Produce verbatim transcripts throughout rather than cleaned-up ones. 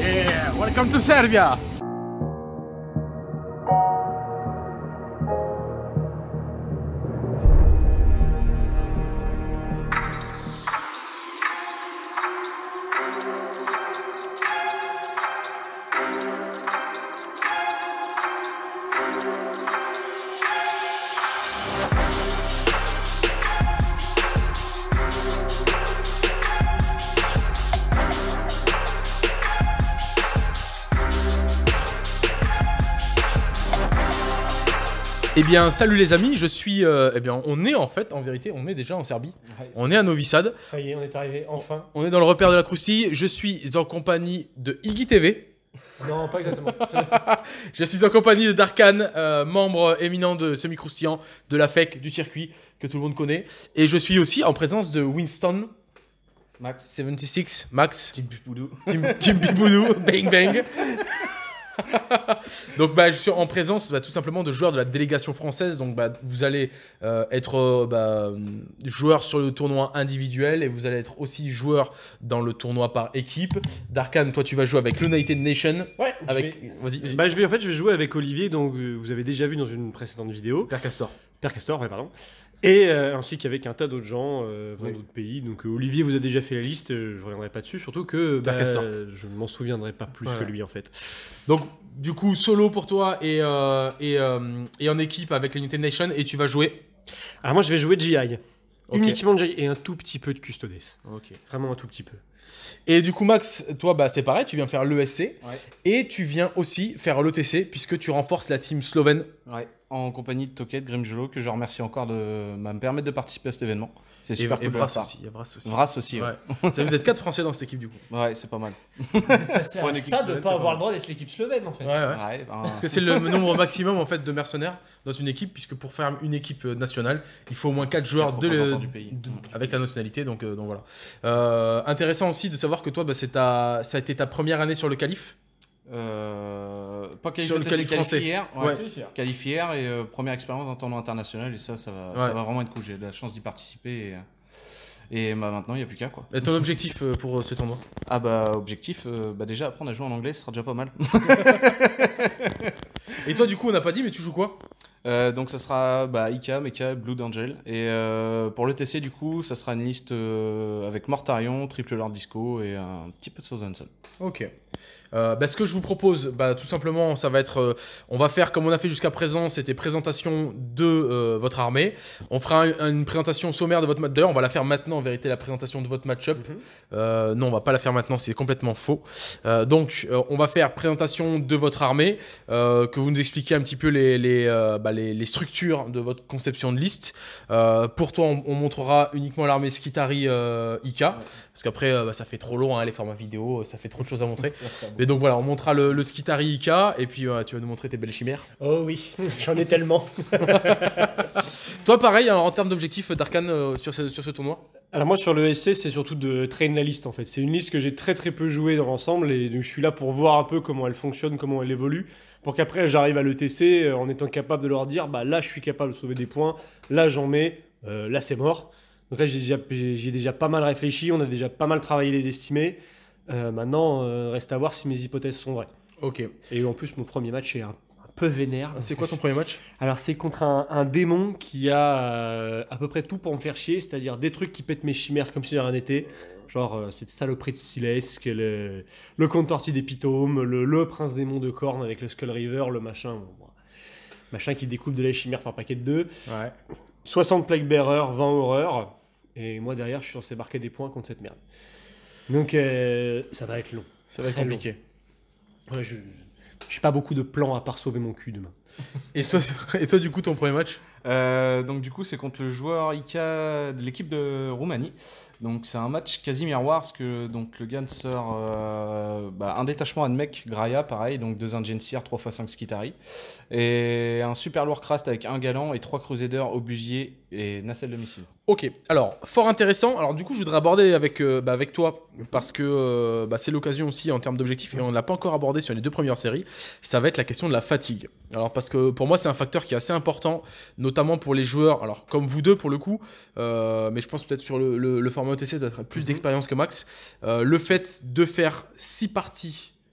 Yeah, welcome to Serbia. Eh bien, salut les amis, je suis... Euh, eh bien, on est en fait, en vérité, on est déjà en Serbie. Ouais, on est à Novi Sad. Ça y est, on est arrivé, enfin. On est dans le repère de la croustille. Je suis en compagnie de Iggy T V. Non, pas exactement. Je suis en compagnie de Darkan, euh, membre éminent de Semi-Croustillant, de la F E C, du circuit, que tout le monde connaît. Et je suis aussi en présence de Winston. Max. soixante-six, Max. Team Pipoudou. Team, Team Pipoudou, bang bang. Donc bah, je suis en présence bah, tout simplement de joueurs de la délégation française. Donc bah, vous allez euh, être euh, bah, joueur sur le tournoi individuel et vous allez être aussi joueur dans le tournoi par équipe. Darkan, toi tu vas jouer avec l'United Nation. Ouais. Avec... Vais... Vas-y. Vas-y. Bah je vais en fait je vais jouer avec Olivier, donc euh, vous avez déjà vu dans une précédente vidéo. Père Castor. Père Castor, ouais pardon. Et euh, ainsi qu'avec un tas d'autres gens euh, venant oui. d'autres pays. Donc euh, Olivier vous a déjà fait la liste, euh, je reviendrai pas dessus, surtout que bah, je ne m'en souviendrai pas plus voilà. que lui en fait. Donc du coup solo pour toi et, euh, et, euh, et en équipe avec l'United Nation et tu vas jouer. Alors moi je vais jouer G I. Okay. Uniquement G I et un tout petit peu de Custodes. Ok. Vraiment un tout petit peu. Et du coup Max, toi bah, c'est pareil, tu viens faire l'E S C ouais. et tu viens aussi faire l'O T C puisque tu renforces la team slovène. Ouais. En compagnie de Toket Grimjolo, que je remercie encore de me permettre de participer à cet événement. C'est super et, cool. Et Vras aussi. Il y a Vras aussi. Vras aussi, ouais. ouais. Ça, vous êtes quatre Français dans cette équipe du coup. Ouais, c'est pas mal. C'est à ça de ne pas avoir le droit d'être l'équipe slovène en fait. Ouais, ouais. ouais ben... Parce que c'est le nombre maximum en fait de mercenaires dans une équipe, puisque pour faire une équipe nationale, il faut au moins quatre joueurs de le, du pays. De, avec la nationalité. Donc, euh, donc voilà. Euh, intéressant aussi de savoir que toi, bah, c'est ta, ça a été ta première année sur le qualif. Euh, pas qualifié, sur le qualif français. Hier, ouais. Ouais. Qualifié hier et euh, première expérience en tournoi international et ça, ça va, ouais. ça va vraiment être cool. J'ai de la chance d'y participer et, et bah, maintenant il n'y a plus qu'à quoi. Et ton objectif euh, pour euh, ce tournoi? Ah bah objectif, euh, bah déjà apprendre à jouer en anglais, ce sera déjà pas mal. Et toi du coup on n'a pas dit mais tu joues quoi? Euh, donc ça sera bah, Ika, Mecha, Blood Angel. Et euh, pour le T C du coup, ça sera une liste euh, avec Mortarion, Triple Lord Disco et un petit peu de Southampton. Ok. Euh, bah, ce que je vous propose, bah, tout simplement, ça va être, euh, on va faire comme on a fait jusqu'à présent, c'était présentation de euh, votre armée. On fera un, une présentation sommaire de votre match. D'ailleurs, on va la faire maintenant, en vérité, la présentation de votre match-up. Mm-hmm. euh, non, on va pas la faire maintenant, c'est complètement faux. Euh, donc, euh, on va faire présentation de votre armée, euh, que vous nous expliquez un petit peu les, les, euh, bah, les, les structures de votre conception de liste. Euh, pour toi, on, on montrera uniquement l'armée Skitari euh, Ika, ouais. Parce qu'après, euh, bah, ça fait trop long, hein, les formats vidéo, ça fait trop de choses à montrer. Mais donc voilà, on montrera le, le Skitari Ika et puis euh, tu vas nous montrer tes belles chimères. Oh oui, j'en ai tellement. Toi pareil, alors en termes d'objectifs, Darkan, euh, sur, ce, sur ce tournoi? Alors moi sur le S C, c'est surtout de train la liste en fait. C'est une liste que j'ai très très peu joué dans l'ensemble et donc je suis là pour voir un peu comment elle fonctionne, comment elle évolue, pour qu'après j'arrive à l'E T C euh, en étant capable de leur dire bah là je suis capable de sauver des points, là j'en mets, euh, là c'est mort. Donc là j'ai déjà, j'ai déjà pas mal réfléchi, on a déjà pas mal travaillé les estimés. Euh, maintenant, euh, reste à voir si mes hypothèses sont vraies. Ok. Et en plus, mon premier match est un, un peu vénère. C'est quoi ton premier match? Alors, c'est contre un, un démon qui a euh, à peu près tout pour me faire chier, c'est-à-dire des trucs qui pètent mes chimères comme si de rien n'était. Genre, euh, cette saloperie de Silesk, le, le contorti d'Épitome, le, le prince démon de Corne avec le Skull River, le machin. Bon, machin qui découpe de la chimère par paquet de deux. Ouais. soixante Plague Bearer, vingt Horreur. Et moi, derrière, je suis censé marquer des points contre cette merde. Donc euh, ça va être long. Ça va être compliqué. Ouais, je n'ai pas beaucoup de plans à part sauver mon cul demain. Et toi, et toi du coup, ton premier match? euh, Donc du coup, c'est contre le joueur Ika de l'équipe de Roumanie. Donc c'est un match quasi miroir parce que donc, le gars sort euh, bah, un détachement Admech Graia, pareil, donc deux Ingencières, trois fois cinq Skitari. Et un super lourd Krast avec un galant et trois Crusaders, obusiers et nacelle de missiles. Ok, alors fort intéressant. Alors du coup, je voudrais aborder avec, euh, bah, avec toi parce que euh, bah, c'est l'occasion aussi en termes d'objectifs et on ne l'a pas encore abordé sur les deux premières séries. Ça va être la question de la fatigue. Alors parce que pour moi, c'est un facteur qui est assez important, notamment pour les joueurs. Alors comme vous deux pour le coup, euh, mais je pense peut-être sur le, le, le format O T C doit être plus d'expérience que Max. Euh, le fait de faire six parties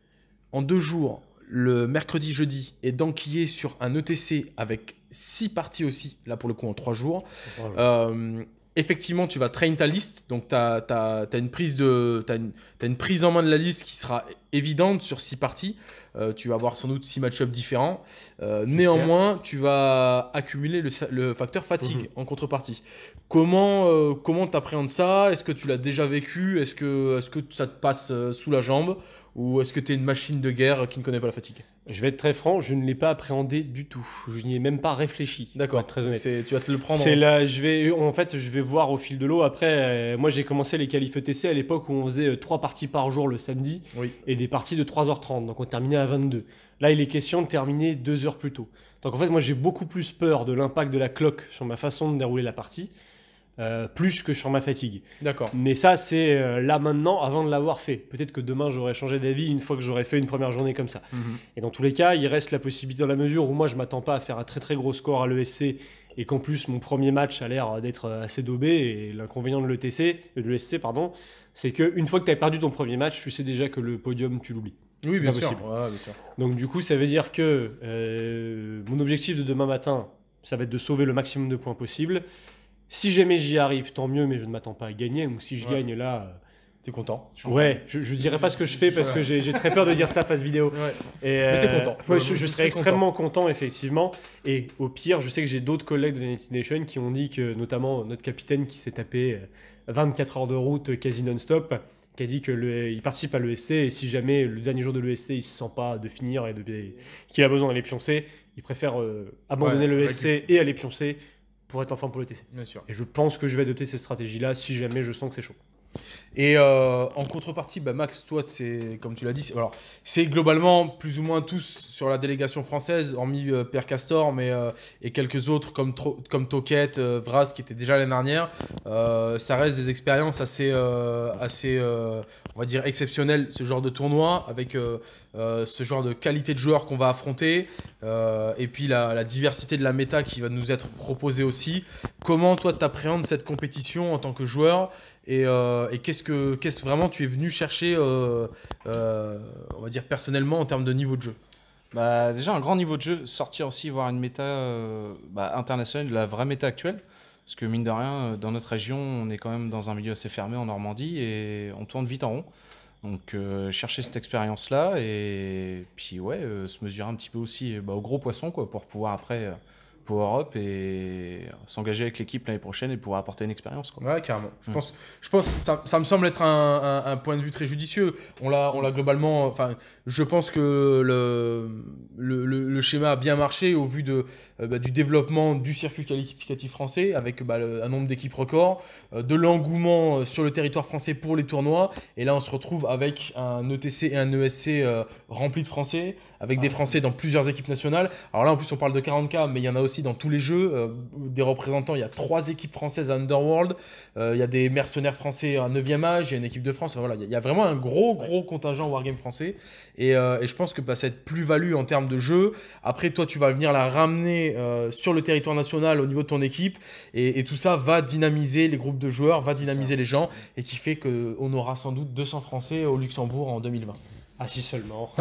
en deux jours, le mercredi, jeudi, et d'enquiller sur un E T C avec six parties aussi, là pour le coup en trois jours. Voilà. Euh, effectivement, tu vas train ta liste, donc tu as une prise de, t'as une, t'as une prise en main de la liste qui sera évidente sur six parties. Euh, tu vas avoir sans doute six match-ups différents. Euh, néanmoins, tu vas accumuler le, le facteur fatigue mmh. en contrepartie. Comment euh, comment tu appréhendes ça? Est-ce que tu l'as déjà vécu? Est-ce que, est-ce que ça te passe euh, sous la jambe? Ou est-ce que tu es une machine de guerre qui ne connaît pas la fatigue? Je vais être très franc, je ne l'ai pas appréhendé du tout. Je n'y ai même pas réfléchi. D'accord, très honnête. Tu vas te le prendre. C'est en... là, je vais, en fait, je vais voir au fil de l'eau. Après, euh, moi, j'ai commencé les qualifs E T C à l'époque où on faisait trois euh, parties par jour le samedi oui. et des parties de trois heures trente. Donc, on terminait à vingt-deux. Là, il est question de terminer deux heures plus tôt. Donc, en fait, moi, j'ai beaucoup plus peur de l'impact de la cloque sur ma façon de dérouler la partie. Euh, plus que sur ma fatigue. D'accord. Mais ça, c'est euh, là maintenant, avant de l'avoir fait. Peut-être que demain, j'aurais changé d'avis une fois que j'aurais fait une première journée comme ça. Mmh. Et dans tous les cas, il reste la possibilité, dans la mesure où moi, je ne m'attends pas à faire un très très gros score à l'E S C et qu'en plus, mon premier match a l'air d'être assez daubé. Et l'inconvénient de l'E T C, de l'E S C, pardon, c'est qu'une fois que tu as perdu ton premier match, tu sais déjà que le podium, tu l'oublies. Oui, bien sûr. Ouais, bien sûr. Donc du coup, ça veut dire que euh, mon objectif de demain matin, ça va être de sauver le maximum de points possible. Si jamais j'y arrive, tant mieux, mais je ne m'attends pas à gagner. Donc si je ouais. gagne là... T'es content? Ouais, je, je dirais pas ce que je fais parce que j'ai très peur de dire ça face vidéo. Ouais. Et euh, mais t'es content. Ouais, je, je serais extrêmement content. content, effectivement. Et au pire, je sais que j'ai d'autres collègues de United Nation qui ont dit que, notamment notre capitaine qui s'est tapé vingt-quatre heures de route quasi non-stop, qui a dit qu'il participe à l'E S C et si jamais le dernier jour de l'E S C, il se sent pas de finir et, et qu'il a besoin d'aller pioncer, il préfère euh, abandonner ouais, l'E S C et aller pioncer pour être en forme pour le T C. Bien sûr. Et je pense que je vais adopter cette stratégie-là si jamais je sens que c'est chaud. Et euh, en contrepartie, bah Max, toi, c'est comme tu l'as dit, c'est alors, globalement plus ou moins tous sur la délégation française, hormis euh, Père Castor, mais euh, et quelques autres comme comme Toquette, euh, Vraz qui était déjà l'année dernière. Euh, ça reste des expériences assez euh, assez euh, on va dire exceptionnelles, ce genre de tournoi avec euh, euh, ce genre de qualité de joueurs qu'on va affronter euh, et puis la, la diversité de la méta qui va nous être proposée aussi. Comment toi t'appréhendes cette compétition en tant que joueur? Et, euh, et qu'est-ce que qu'est-ce vraiment tu es venu chercher, euh, euh, on va dire personnellement en termes de niveau de jeu? Bah déjà un grand niveau de jeu, sortir aussi voir une méta euh, bah, internationale, la vraie méta actuelle, parce que mine de rien dans notre région on est quand même dans un milieu assez fermé en Normandie et on tourne vite en rond. Donc euh, chercher cette expérience là et puis ouais euh, se mesurer un petit peu aussi bah, aux gros poissons quoi pour pouvoir après euh, Power Up et s'engager avec l'équipe l'année prochaine et pouvoir apporter une expérience. Quoi. Ouais, carrément. Je mmh. pense, je pense ça, ça me semble être un, un, un point de vue très judicieux. On l'a, on l'a globalement. Enfin, je pense que le, le, le, le schéma a bien marché au vu de, euh, bah, du développement du circuit qualificatif français avec bah, le, un nombre d'équipes record, euh, de l'engouement sur le territoire français pour les tournois. Et là, on se retrouve avec un E T C et un E S C euh, rempli de Français, avec ah, des Français dans plusieurs équipes nationales. Alors là, en plus, on parle de quarante K, mais il y en a aussi dans tous les jeux, euh, des représentants, il y a trois équipes françaises à Underworld, euh, il y a des mercenaires français à neuvième âge, il y a une équipe de France, enfin, voilà, il y, y a vraiment un gros gros contingent Wargame français et, euh, et je pense que bah, cette plus-value en termes de jeu, après toi tu vas venir la ramener euh, sur le territoire national au niveau de ton équipe et, et tout ça va dynamiser les groupes de joueurs, va dynamiser les gens et qui fait qu'on aura sans doute deux cents Français au Luxembourg en deux mille vingt. Ah si seulement.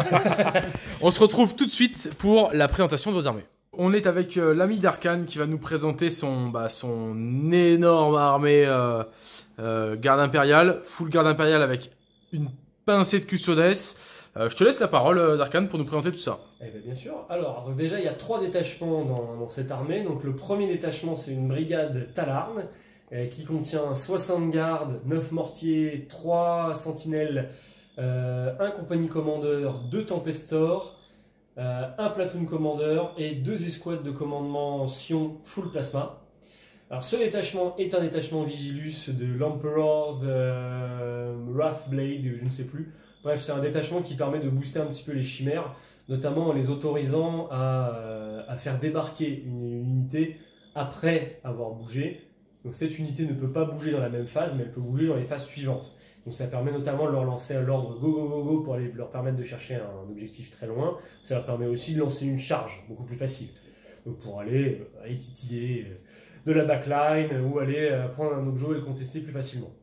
On se retrouve tout de suite pour la présentation de vos armées. On est avec euh, l'ami d'Arkane qui va nous présenter son, bah, son énorme armée euh, euh, garde impériale, full garde impériale avec une pincée de custodes. Euh, je te laisse la parole euh, d'Arkane pour nous présenter tout ça. Eh bien, bien sûr. Alors donc déjà il y a trois détachements dans, dans cette armée. Donc le premier détachement c'est une brigade Talarn euh, qui contient soixante gardes, neuf mortiers, trois sentinelles, euh, un compagnie commandeur, deux tempestors. Euh, un platoon commander et deux escouades de commandement Sion full plasma. Alors ce détachement est un détachement Vigilus de l'Emperor's euh, Wrathblade, je ne sais plus. Bref, c'est un détachement qui permet de booster un petit peu les chimères, notamment en les autorisant à, euh, à faire débarquer une, une unité après avoir bougé. Donc cette unité ne peut pas bouger dans la même phase, mais elle peut bouger dans les phases suivantes. Donc ça permet notamment de leur lancer l'ordre go go go go pour aller leur permettre de chercher un objectif très loin. Ça leur permet aussi de lancer une charge beaucoup plus facile. Donc pour aller, euh, aller titiller de la backline ou aller euh, prendre un objet et le contester plus facilement.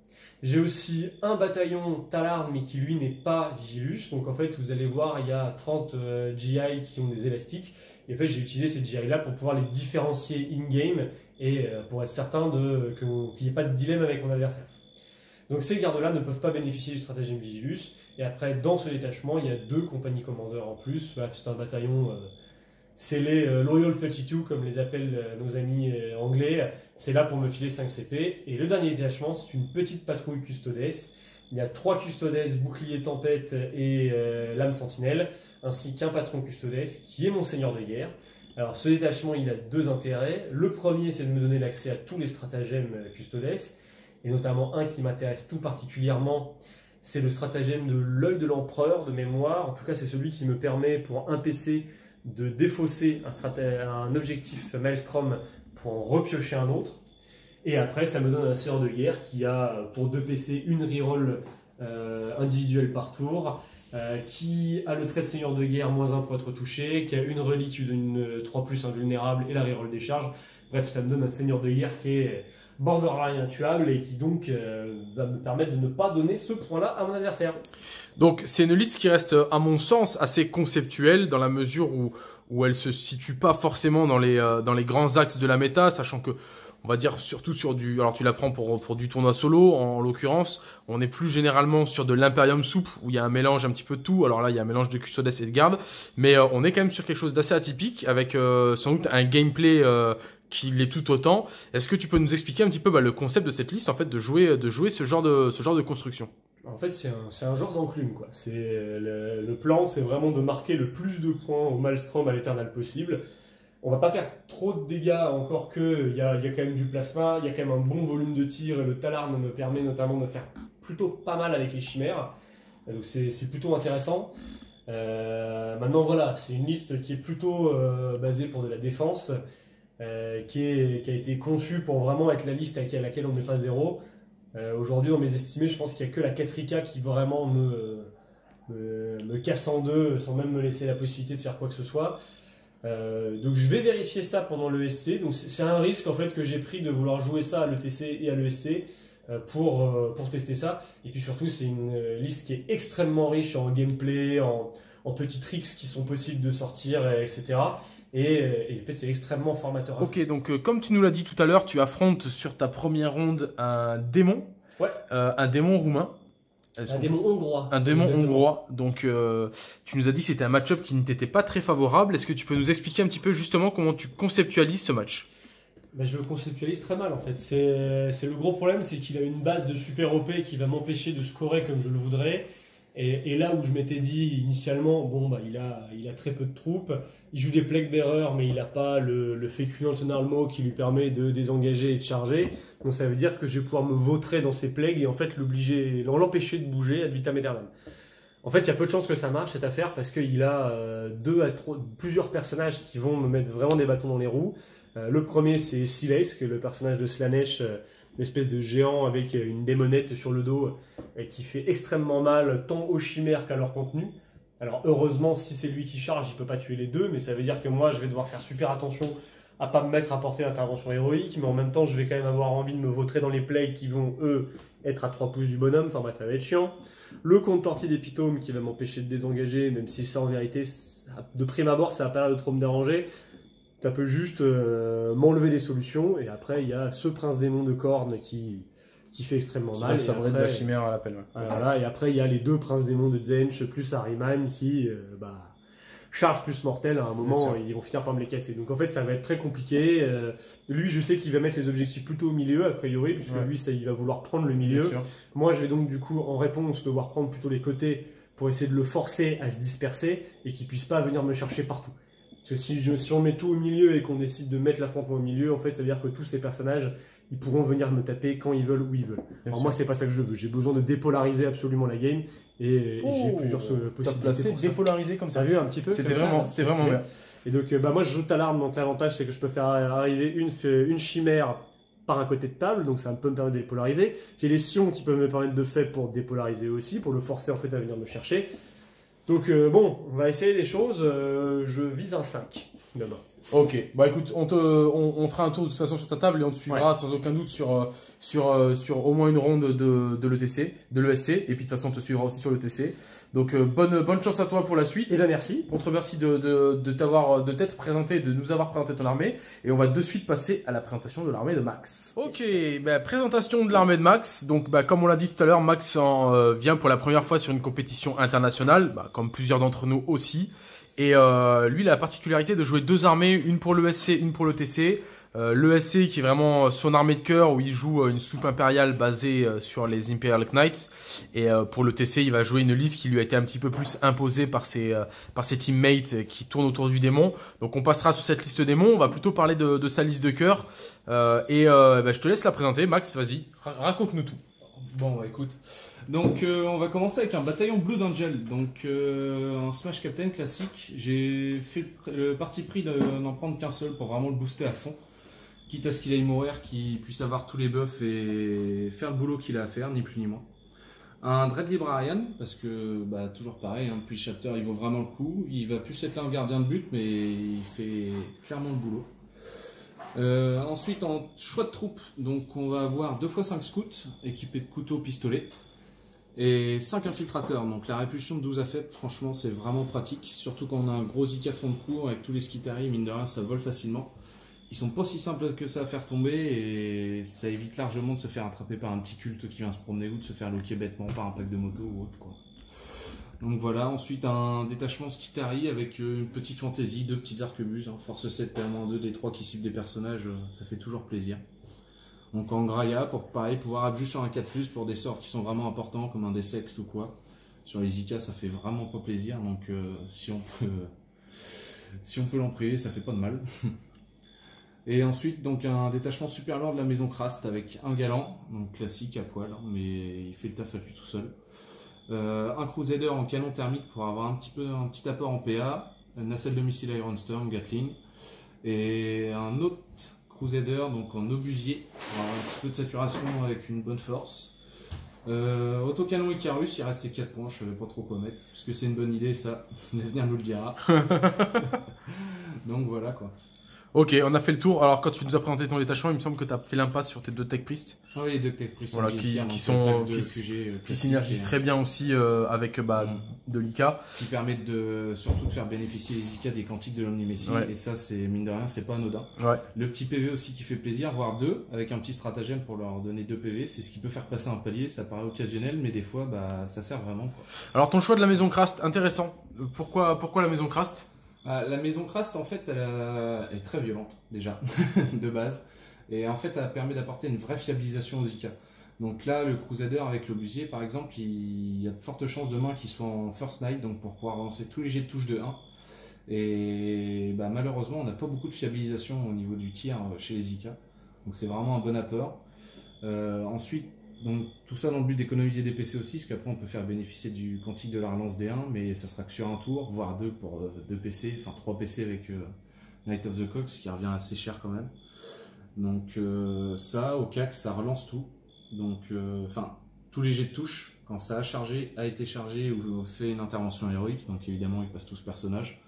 J'ai aussi un bataillon Talarn, mais qui lui n'est pas Vigilus. Donc en fait, vous allez voir, il y a trente euh, G I qui ont des élastiques. Et en fait, j'ai utilisé ces G I là pour pouvoir les différencier in-game et euh, pour être certain de, que, qu'il n'y ait pas de dilemme avec mon adversaire. Donc ces gardes-là ne peuvent pas bénéficier du stratagème Vigilus. Et après, dans ce détachement, il y a deux compagnies commandeurs en plus. Bah, c'est un bataillon... Euh, c'est les euh, Loyal trente-deux, comme les appellent euh, nos amis euh, anglais. C'est là pour me filer cinq C P. Et le dernier détachement, c'est une petite patrouille Custodes. Il y a trois Custodes, bouclier tempête et euh, lame sentinelle, ainsi qu'un patron Custodes, qui est mon seigneur de guerre. Alors ce détachement, il a deux intérêts. Le premier, c'est de me donner l'accès à tous les stratagèmes euh, Custodes, et notamment un qui m'intéresse tout particulièrement, c'est le stratagème de l'œil de l'empereur de mémoire. En tout cas, c'est celui qui me permet, pour un P C, de défausser un, un objectif Maelstrom pour en repiocher un autre. Et après, ça me donne un seigneur de guerre qui a pour deux P C une reroll euh, individuelle par tour, euh, qui a le trait de seigneur de guerre moins un pour être touché, qui a une relique qui lui donne une trois plus invulnérable et la reroll des charges. Bref, ça me donne un seigneur de guerre qui est borderline intuable et qui donc euh, va me permettre de ne pas donner ce point-là à mon adversaire. Donc c'est une liste qui reste, à mon sens, assez conceptuelle dans la mesure où, où elle se situe pas forcément dans les, euh, dans les grands axes de la méta, sachant que, on va dire surtout sur du... Alors tu la prends pour, pour du tournoi solo, en, en l'occurrence, on est plus généralement sur de l'Imperium Soup, où il y a un mélange un petit peu de tout. Alors là, il y a un mélange de Custodes et de garde, mais euh, on est quand même sur quelque chose d'assez atypique, avec euh, sans doute un gameplay... Euh, qui l'est tout autant. Est-ce que tu peux nous expliquer un petit peu bah, le concept de cette liste, en fait, de jouer, de jouer ce, genre de, ce genre de construction? En fait, c'est un, c'est un genre d'enclume, quoi. C'est, le, le plan, c'est vraiment de marquer le plus de points au Maelstrom à l'éternel possible. On va pas faire trop de dégâts, encore que il y a, y a quand même du plasma, il y a quand même un bon volume de tir, et le Talarn me permet notamment de faire plutôt pas mal avec les chimères. Donc c'est, c'est plutôt intéressant. Euh, maintenant, voilà, c'est une liste qui est plutôt euh, basée pour de la défense. Euh, qui, est, qui a été conçu pour vraiment être la liste à laquelle on ne met pas zéro. Euh, Aujourd'hui, dans mes estimés, je pense qu'il n'y a que la Katrika qui vraiment me, me, me casse en deux sans même me laisser la possibilité de faire quoi que ce soit. Euh, donc je vais vérifier ça pendant l'E S C. Donc c'est un risque en fait que j'ai pris de vouloir jouer ça à l'E T C et à l'E S C euh, pour, euh, pour tester ça. Et puis surtout, c'est une euh, liste qui est extrêmement riche en gameplay, en, en petits tricks qui sont possibles de sortir, et cetera. Et, et en fait, c'est extrêmement formateur. Ok, donc euh, comme tu nous l'as dit tout à l'heure, tu affrontes sur ta première ronde un démon, ouais. euh, un démon roumain. Un démon hongrois. Un démon Exactement. hongrois. Donc, euh, tu nous as dit que c'était un match-up qui ne t'était pas très favorable. Est-ce que tu peux nous expliquer un petit peu justement comment tu conceptualises ce match? Ben, je le conceptualise très mal en fait. C'est, c'est le gros problème, c'est qu'il a une base de super O P qui va m'empêcher de scorer comme je le voudrais. Et, et là où je m'étais dit initialement, bon bah il a, il a très peu de troupes, il joue des Plague Bearers mais il n'a pas le, le féculent Tonarlmo qui lui permet de désengager et de charger. Donc ça veut dire que je vais pouvoir me vautrer dans ses plagues et en fait l'obliger, l'empêcher de bouger ad vitam aeternam. En fait il y a peu de chances que ça marche cette affaire parce qu'il a euh, deux à trois, plusieurs personnages qui vont me mettre vraiment des bâtons dans les roues. Euh, le premier c'est Sileis, qui est le personnage de Slanesh, euh, une espèce de géant avec une démonette sur le dos et qui fait extrêmement mal tant aux chimères qu'à leur contenu. Alors heureusement, si c'est lui qui charge, il peut pas tuer les deux, mais ça veut dire que moi je vais devoir faire super attention à pas me mettre à porter l'intervention héroïque, mais en même temps je vais quand même avoir envie de me vautrer dans les plagues qui vont eux être à trois pouces du bonhomme, enfin bref ça va être chiant. Le compte tortille d'épitome qui va m'empêcher de désengager, même si ça en vérité, ça, de prime abord ça a pas l'air de trop me déranger. Ça peut juste euh, m'enlever des solutions, et après il y a ce prince démon de corne qui, qui fait extrêmement Qui mal. va s'abriter de la chimère à l'appel. Ouais. Voilà, et après il y a les deux princes démons de Zench plus Ahriman qui euh, bah, charge plus mortel, à un moment ils vont finir par me les casser. Donc en fait ça va être très compliqué. Euh, lui je sais qu'il va mettre les objectifs plutôt au milieu a priori, puisque ouais. lui ça, il va vouloir prendre le milieu. Moi je vais donc du coup en réponse devoir prendre plutôt les côtés pour essayer de le forcer à se disperser et qu'il puisse pas venir me chercher partout. Parce que si, je, si on met tout au milieu et qu'on décide de mettre l'affrontement au milieu, en fait, ça veut dire que tous ces personnages, ils pourront venir me taper quand ils veulent, où ils veulent. Bien Alors sûr. Moi, c'est pas ça que je veux. J'ai besoin de dépolariser absolument la game et, oh, et j'ai plusieurs possibilités. T'as placé dépolarisé comme ça. T'as vu un petit peu? C'était vraiment, c'était vraiment bien. Et donc, bah, moi, je joue Talarn, donc l'avantage, c'est que je peux faire arriver une, une chimère par un côté de table, donc ça peut me permettre de dépolariser. J'ai les sions qui peuvent me permettre de fait pour dépolariser aussi, pour le forcer en fait à venir me chercher. Donc euh, bon, on va essayer des choses. Euh, je vise un cinq demain. Ok, bah écoute, on, te, on, on fera un tour de toute façon sur ta table et on te suivra Ouais. sans aucun doute sur, euh, sur, euh, sur au moins une ronde de, de l'E T C, de l'E S C, et puis de toute façon on te suivra aussi sur l'E T C. Donc euh, bonne, bonne chance à toi pour la suite. Et bien merci. On te remercie de, de, de t'avoir, de t'être présenté, de nous avoir présenté ton armée, et on va de suite passer à la présentation de l'armée de Max. Ok, bah, présentation de l'armée de Max. Donc bah, comme on l'a dit tout à l'heure, Max en, euh, vient pour la première fois sur une compétition internationale, bah, comme plusieurs d'entre nous aussi. Et euh, lui, il a la particularité de jouer deux armées, une pour l'E S C, une pour l'E T C. Euh, L'E S C qui est vraiment son armée de cœur, où il joue euh, une soupe impériale basée euh, sur les Imperial Knights. Et euh, pour l'E T C, il va jouer une liste qui lui a été un petit peu plus imposée par ses, euh, par ses teammates euh, qui tournent autour du démon. Donc on passera sur cette liste démon, on va plutôt parler de, de sa liste de cœur. Euh, et euh, bah, je te laisse la présenter. Max, vas-y, ra- raconte-nous tout. Bon, bah, écoute. Donc, euh, on va commencer avec un bataillon Blood Angel. Donc, euh, un Smash Captain classique. J'ai fait le, pr- le parti pris de n'en prendre qu'un seul pour vraiment le booster à fond. Quitte à ce qu'il aille mourir, qu'il puisse avoir tous les buffs et faire le boulot qu'il a à faire, ni plus ni moins. Un Dread Librarian, parce que, bah, toujours pareil, hein, depuis le chapter, il vaut vraiment le coup. Il va plus être là en gardien de but, mais il fait clairement le boulot. Euh, ensuite, en choix de troupes, donc on va avoir deux fois cinq scouts équipés de couteaux, pistolets et cinq infiltrateurs. Donc la répulsion de douze à faible, franchement, c'est vraiment pratique, surtout quand on a un gros Zika fond de cours avec tous les skitari, mine de rien, ça vole facilement. Ils sont pas si simples que ça à faire tomber et ça évite largement de se faire attraper par un petit culte qui vient se promener ou de se faire loquer bêtement par un pack de moto ou autre, quoi. Donc voilà, ensuite un détachement Skitari avec euh, une petite fantaisie, deux petites arquebuses, hein, force sept, P M en deux, des trois qui ciblent des personnages, euh, ça fait toujours plaisir. Donc en Graia, pour pareil, pouvoir abjure sur un quatre plus pour des sorts qui sont vraiment importants, comme un Dessex ou quoi. Sur les Zika, ça fait vraiment pas plaisir, donc euh, si on peut, si on peut l'en priver, ça fait pas de mal. Et ensuite, donc un détachement super lourd de la maison Krast avec un galant, donc classique à poil, hein, mais il fait le taf à lui tout seul. Euh, un Crusader en canon thermique pour avoir un petit peu un petit apport en P A, un nacelle de missile Ironstorm, Gatling, et un autre Crusader donc en obusier pour avoir un petit peu de saturation avec une bonne force. Euh, autocanon Icarus, il restait quatre points, je savais pas trop quoi mettre, parce que c'est une bonne idée ça, l'avenir nous le dira. Donc voilà quoi. Ok, on a fait le tour. Alors quand tu nous as présenté ton détachement, il me semble que tu as fait l'impasse sur tes deux tech priests. Ah oui, les deux Tech Priests Voilà, G qui- C, qui donc sont- taxe de qui- Q G, euh, Qui classique synergisent et- très bien aussi euh, avec bah, Mm. de l'I K. qui permettent de surtout de faire bénéficier les I K des quantiques de l'Omnimessie, Ouais. et ça c'est mine de rien, c'est pas anodin. Ouais. Le petit P V aussi qui fait plaisir, voire deux, avec un petit stratagème pour leur donner deux P V, c'est ce qui peut faire passer un palier, ça paraît occasionnel, mais des fois bah, ça sert vraiment, quoi. Alors ton choix de la maison Krast, intéressant. Pourquoi, pourquoi la maison Krast? Ah, la maison Krast en fait elle, a- elle est très violente déjà, de base, et en fait elle permet d'apporter une vraie fiabilisation aux I K. Donc là, le Crusader avec l'obusier, par exemple, il y a de fortes chances demain qu'il soit en First Night, donc pour pouvoir avancer tous les jets de touche de un. Et bah, malheureusement, on n'a pas beaucoup de fiabilisation au niveau du tir euh, chez les I K. Donc c'est vraiment un bon apport. Euh, ensuite, donc, tout ça dans le but d'économiser des P C aussi, parce qu'après on peut faire bénéficier du quantique de la relance D un, mais ça sera que sur un tour, voire deux pour euh, deux P C, enfin trois P C avec euh, Knight of the Cox, qui revient assez cher quand même. Donc euh, ça, au C A C, ça relance tout. Donc, enfin, euh, tous les jets de touche, quand ça a chargé, a été chargé ou fait une intervention héroïque, donc évidemment il passe tout ce personnage.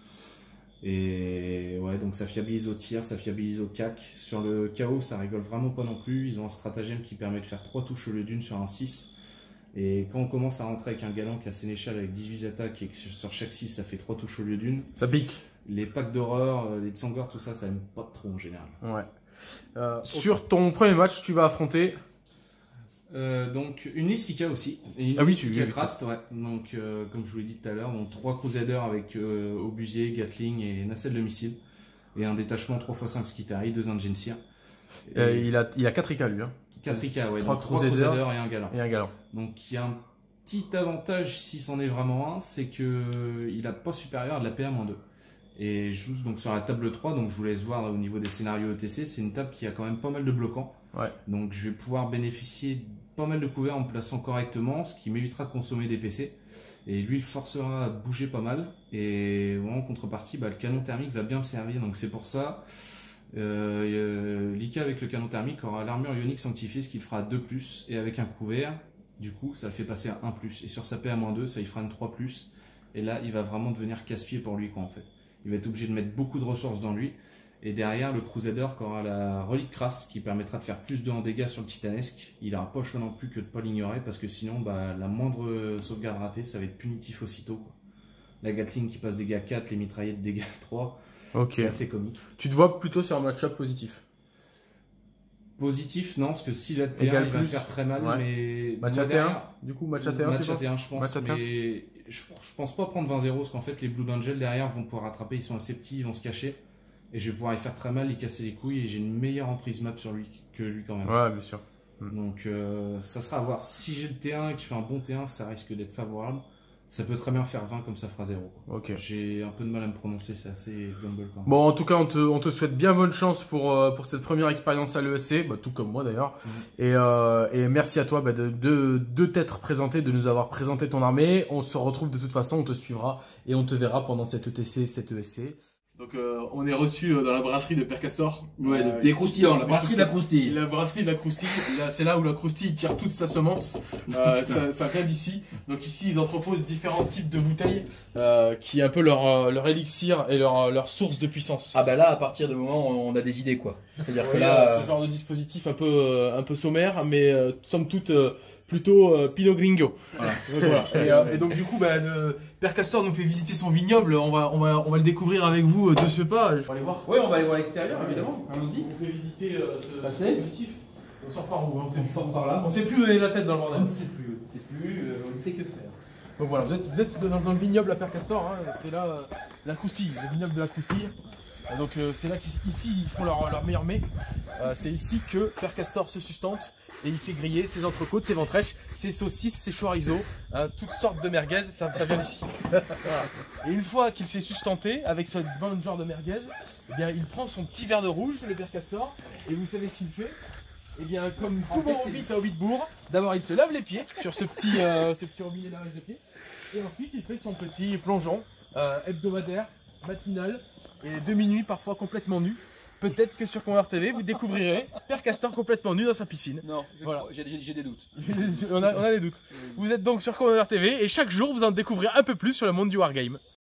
Et ouais, donc ça fiabilise au tir, ça fiabilise au C A C. Sur le K O, ça rigole vraiment pas non plus. Ils ont un stratagème qui permet de faire trois touches au lieu d'une sur un six. Et quand on commence à rentrer avec un galant qui a Sénéchal avec dix-huit attaques et que sur chaque six ça fait trois touches au lieu d'une, Ça pique. les packs d'horreur, les Tsangor, tout ça, ça aime pas trop en général. Ouais. Euh, sur ton premier match, tu vas affronter. Euh, donc une liste I K aussi, et une Ah oui, liste tu- I K oui, Krast, ouais. Donc euh, comme je vous l'ai dit tout à l'heure, donc trois Crusaders avec euh, obusier, Gatling et nacelle de missile, et un détachement trois fois cinq Skitari, deux Ingensir, Euh, il a, il a quatre I K lui, hein, quatre I K, ouais, trois donc trois Crusaders Crusaders et un galant. et un galant. Donc il y a un petit avantage si c'en est vraiment un, c'est que il a pas supérieur à de la P A moins deux. Et je joue donc sur la table trois, donc je vous laisse voir là, au niveau des scénarios E T C, c'est une table qui a quand même pas mal de bloquants. Ouais. Donc je vais pouvoir bénéficier de pas mal de couverts en me plaçant correctement, ce qui m'évitera de consommer des P C. Et lui, il forcera à bouger pas mal. Et bon, en contrepartie, bah, le canon thermique va bien me servir. Donc c'est pour ça, euh, l'I K avec le canon thermique aura l'armure ionique sanctifiée, ce qui le fera deux plus. Et avec un couvert, du coup, ça le fait passer à un plus. Et sur sa P A moins deux, ça il fera une trois plus. Et là, il va vraiment devenir casse-pied pour lui, quoi, en fait. Il va être obligé de mettre beaucoup de ressources dans lui. Et derrière, le Crusader qui aura la relique crasse qui permettra de faire plus de en dégâts sur le titanesque. Il n'aura pas le choix non plus que de pas l'ignorer parce que sinon, bah, la moindre sauvegarde ratée, ça va être punitif aussitôt, quoi. La Gatling qui passe dégâts quatre, les mitraillettes dégâts trois. Ok. C'est assez comique. Tu te vois plutôt sur un match-up positif. Positif, non, parce que si la T un, Égal il va plus. me faire très mal, Ouais. mais... Match moi, à T un derrière- Du coup, match à T un, Match tu à penses T un, je pense, Match à T un. mais je, je pense pas prendre vingt zéro, parce qu'en fait, les Blue Angels derrière vont pouvoir rattraper, ils sont assez petits, ils vont se cacher, et je vais pouvoir y faire très mal, lui casser les couilles, et j'ai une meilleure emprise map sur lui que lui quand même. Ouais, bien sûr. Donc euh, ça sera à voir. Si j'ai le T un et que je fais un bon T un, ça risque d'être favorable. Ça peut très bien faire vingt comme ça fera zéro. Ok. J'ai un peu de mal à me prononcer, c'est assez gamble quand même. Bon, en tout cas, on te, on te souhaite bien bonne chance pour, euh, pour cette première expérience à l'E S C, bah, tout comme moi d'ailleurs. Mhm. Et, euh, et merci à toi bah, de, de, de t'être présenté, de nous avoir présenté ton armée. On se retrouve de toute façon, on te suivra et on te verra pendant cette E T C, cette E S C. Donc euh, on est reçu dans la brasserie de Père Castor. Ouais, Euh, des croustillants, la brasserie de la croustille. La brasserie de la croustille, là, c'est là où la croustille tire toute sa semence. Euh, ça, ça vient d'ici. Donc ici, ils entreposent différents types de bouteilles euh, qui est un peu leur, euh, leur élixir et leur, leur source de puissance. Ah bah là, à partir du moment où on a des idées, quoi. C'est-à-dire que Ouais, là, ce genre de dispositif un peu, euh, un peu sommaire, mais euh, somme toute euh, plutôt euh, Pinot Gringo. Voilà. Donc, voilà. Et, euh, et donc du coup, bah, euh, Père Castor nous fait visiter son vignoble. On va, on va, on va le découvrir avec vous euh, de ce pas. Je vais aller voir. oui, on va aller voir l'extérieur, évidemment. Allons-y. On fait visiter euh, ce, ce Passez. dispositif. On sort par où hein, on, sait On plus. sort par là. On sait plus où donner la tête dans le bordel. On ne sait plus, on ne sait plus, euh, on ne sait que faire. Donc voilà, vous êtes, vous êtes dans, dans le vignoble à Père Castor, hein, c'est là euh, la croustille, le vignoble de la croustille. Euh, donc euh, c'est là qu'ici ils font leur, leur meilleur mets. Euh, c'est ici que Père Castor se sustente et il fait griller ses entrecôtes, ses ventrèches, ses saucisses, ses chorizo, hein, toutes sortes de merguez, ça, ça vient d'ici. Voilà. Et une fois qu'il s'est sustenté avec ce bon genre de merguez, eh bien il prend son petit verre de rouge, le Père Castor, et vous savez ce qu'il fait? Eh bien, comme tout bon hobbit à Hobbitbourg, d'abord il se lave les pieds sur ce petit, euh, ce petit robinet lavage de pieds, et ensuite il fait son petit plongeon euh, hebdomadaire, matinal, et de minuit parfois complètement nu. Peut-être que sur Commander T V vous découvrirez Père Castor complètement nu dans sa piscine. Non, Voilà. j'ai j'ai des doutes. on, a, on a des doutes. Vous êtes donc sur Commander T V et chaque jour vous en découvrez un peu plus sur le monde du Wargame.